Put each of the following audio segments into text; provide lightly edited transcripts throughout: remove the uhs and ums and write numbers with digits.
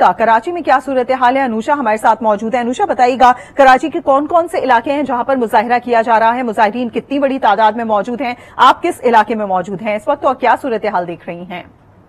का कराची में क्या सूरत हाल है? अनुषा हमारे साथ मौजूद है। अनुषा, बताइएगा कराची के कौन कौन से इलाके हैं जहां पर मुजाहिरा किया जा रहा है? मुजाहिरीन कितनी बड़ी तादाद में मौजूद हैं? आप किस इलाके में मौजूद हैं इस वक्त और क्या सूरत हाल देख रही हैं?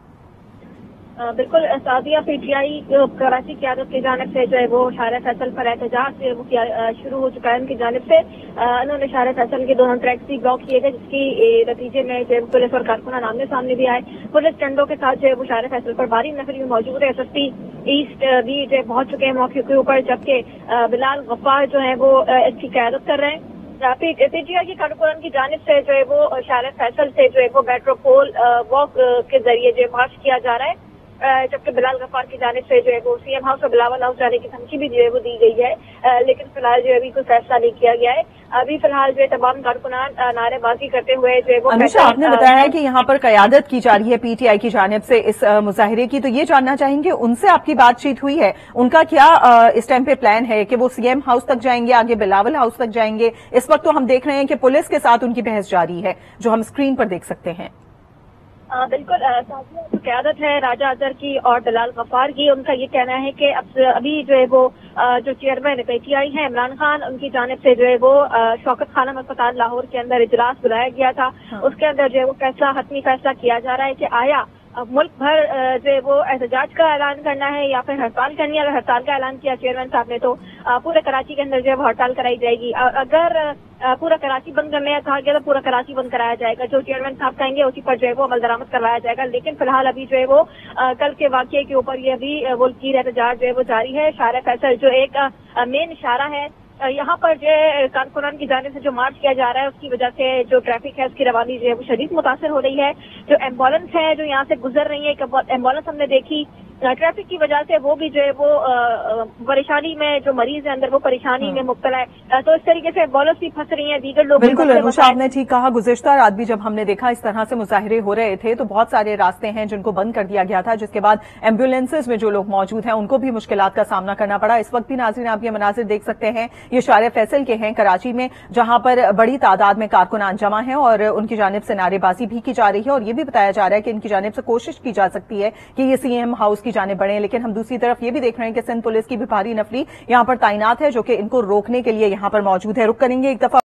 बिल्कुल सादिया, पीटीआई कराची क़यादत की जानिब से जो है वो शार फैसल पर एहतजाज शुरू हो चुका है। उनकी जानिब से उन्होंने शार फैसल के 2 टैक्सी ब्लॉक किए गए, जिसकी नतीजे में जो पुलिस और कारकुनान आमने सामने भी आए। पुलिस टंडों के साथ जो है वो शार फैसल पर भारी नफरी में मौजूद है। एसएसपी ईस्ट भी जो पहुंच चुके हैं मौके के ऊपर, जबकि बिलाल गफ्फार जो है वो इसकी क़यादत कर रहे हैं। पीटीआई के कारकुनान की जानिब से जो है वो शार फैसल से जो है वो मेट्रोपोल वॉक के जरिए जो मार्च किया जा रहा है, जबकि बिलाल गफ्फार की जानिब से जो है वो सीएम हाउस और बिलावल हाउस जाने की धमकी भी जो है वो दी गई है, लेकिन फिलहाल जो है अभी कोई फैसला नहीं किया गया है। अभी फिलहाल जो है तमाम कारकुनान नारेबाजी करते हुए जो है वो। अनुषा, आपने बताया है कि यहाँ पर क़यादत की जा रही है पीटीआई की जानिब से इस मुजाहिरे की, तो ये जानना चाहेंगे उनसे आपकी बातचीत हुई है? उनका क्या इस टाइम पे प्लान है कि वो सीएम हाउस तक जाएंगे, आगे बिलावल हाउस तक जाएंगे? इस वक्त तो हम देख रहे हैं कि पुलिस के साथ उनकी बहस जारी है, जो हम स्क्रीन पर देख सकते हैं। बिल्कुल, जो क़यादत है राजा अजहर की और बिलाल गफ्फार की, उनका ये कहना है कि अभी जो है वो जो चेयरमैन पीटीआई है इमरान खान, उनकी जानिब से जो है वो शौकत खाना अस्पताल लाहौर के अंदर इजलास बुलाया गया था। उसके अंदर जो है वो हतमी फैसला किया जा रहा है कि आया मुल्क भर जो है वो एहतजाज का ऐलान करना है या फिर हड़ताल करनी है। अगर हड़ताल का ऐलान किया चेयरमैन साहब ने तो पूरे कराची के अंदर जो है वो हड़ताल कराई जाएगी। अगर पूरा कराची बंद करने का कहा गया तो पूरा कराची बंद कराया जाएगा। जो चेयरमैन साहब कहेंगे उसी पर जो है वो अमल दरामद करवाया जाएगा। लेकिन फिलहाल अभी जो है वो कल के वाकये के ऊपर ये अभी वो कीर एहतजाज जो है वो जारी है। शार फैसल जो एक मेन इशारा है, यहाँ पर जो है कारकुनान की जाने से जो मार्च किया जा रहा है उसकी वजह से जो ट्रैफिक है उसकी रवानी जो है वो शदीद मुतासर हो रही है। जो एम्बुलेंस है जो यहाँ से गुजर रही है, एक एम्बुलेंस हमने देखी, ट्रैफिक की वजह से वो भी जो है वो परेशानी में, जो मरीज है अंदर वो परेशानी में मुब्तला है। तो इस तरीके से एम्बुलेंस भी फंस रही है, दीगर लोग। बिल्कुल अनुषा, आपने ठीक कहा। गुज़िश्ता रात भी जब हमने देखा इस तरह से मुजाहिरे हो रहे थे तो बहुत सारे रास्ते हैं जिनको बंद कर दिया गया था, जिसके बाद एम्बुलेंसेज में जो लोग मौजूद हैं उनको भी मुश्किलात का सामना करना पड़ा। इस वक्त भी नाज़रीन आप ये मनाजिर देख सकते हैं, ये शार फैसल के हैं कराची में, जहां पर बड़ी तादाद में कारकुनान जमा हैं और उनकी जानिब से नारेबाजी भी की जा रही है। और ये भी बताया जा रहा है कि इनकी जानिब से कोशिश की जा सकती है कि ये सीएम हाउस की जानिब बढ़े। लेकिन हम दूसरी तरफ ये भी देख रहे हैं कि सिंध पुलिस की भी भारी नफरी यहां पर तैनात है, जो कि इनको रोकने के लिए यहां पर मौजूद है। रुक करेंगे एक दफा।